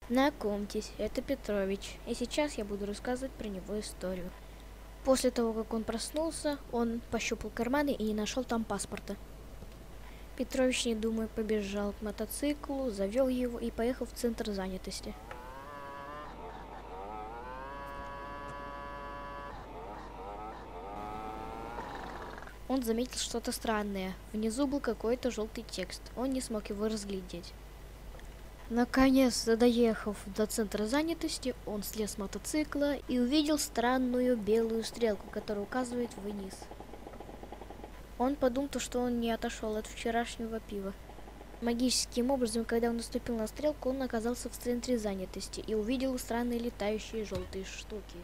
Знакомьтесь, это Петрович, и сейчас я буду рассказывать про него историю. После того, как он проснулся, он пощупал карманы и не нашел там паспорта. Петрович, не думая, побежал к мотоциклу, завел его и поехал в центр занятости. Он заметил что-то странное. Внизу был какой-то желтый текст. Он не смог его разглядеть. Наконец, доехав до центра занятости, он слез с мотоцикла и увидел странную белую стрелку, которая указывает вниз. Он подумал, что он не отошел от вчерашнего пива. Магическим образом, когда он наступил на стрелку, он оказался в центре занятости и увидел странные летающие желтые штуки.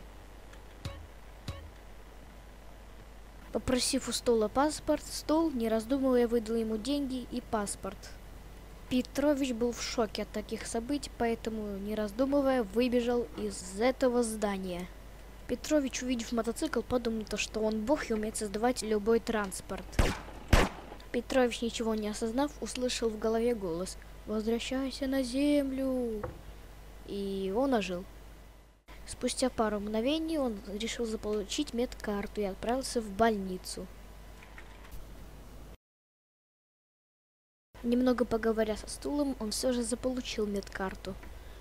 Попросив у Стола паспорт, Стол, не раздумывая, выдал ему деньги и паспорт. Петрович был в шоке от таких событий, поэтому, не раздумывая, выбежал из этого здания. Петрович, увидев мотоцикл, подумал, что он бог и умеет создавать любой транспорт. Петрович, ничего не осознав, услышал в голове голос: «Возвращайся на землю!» И он ожил. Спустя пару мгновений он решил заполучить медкарту и отправился в больницу. Немного поговоря со Стулом, он все же заполучил медкарту.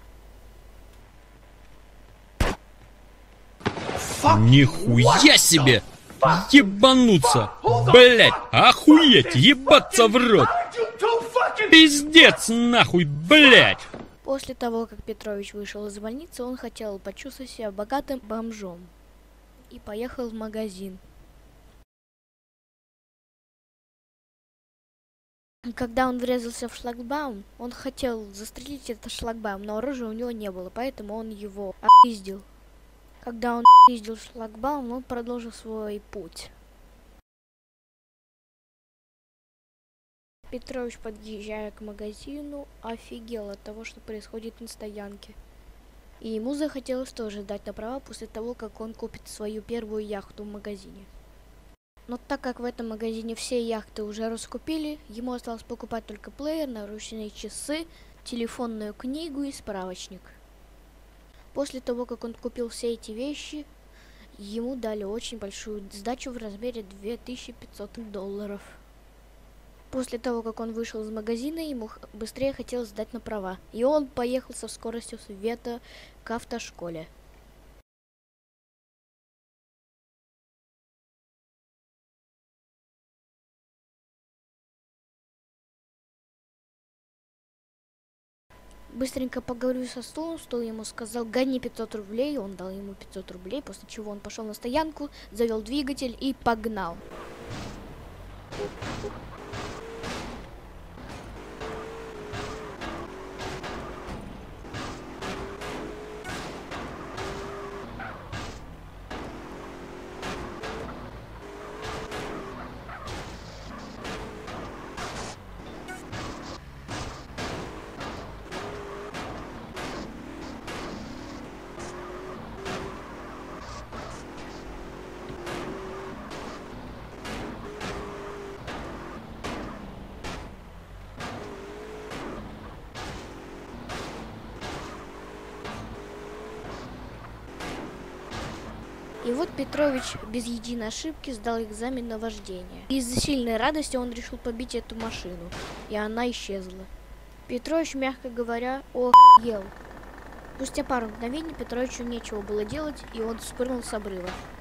Нихуя себе! Ебануться! Блять! Охуеть! Ебаться в рот! Пиздец нахуй, блять! После того, как Петрович вышел из больницы, он хотел почувствовать себя богатым бомжом и поехал в магазин. Когда он врезался в шлагбаум, он хотел застрелить этот шлагбаум, но оружия у него не было, поэтому он его опиздил. Когда он опиздил шлагбаум, он продолжил свой путь. Петрович, подъезжая к магазину, офигел от того, что происходит на стоянке. И ему захотелось тоже сдать на права после того, как он купит свою первую яхту в магазине. Но так как в этом магазине все яхты уже раскупили, ему осталось покупать только плеер, наручные часы, телефонную книгу и справочник. После того, как он купил все эти вещи, ему дали очень большую сдачу в размере $2500. После того, как он вышел из магазина, ему быстрее хотелось сдать на права, и он поехал со скоростью света к автошколе. Быстренько поговорил со Стулом, Стул ему сказал: «Гони 500 рублей», он дал ему 500 рублей, после чего он пошел на стоянку, завел двигатель и погнал. И вот Петрович без единой ошибки сдал экзамен на вождение. Из-за сильной радости он решил побить эту машину, и она исчезла. Петрович, мягко говоря, охуел. Спустя пару мгновений Петровичу нечего было делать, и он спрыгнул с обрыва.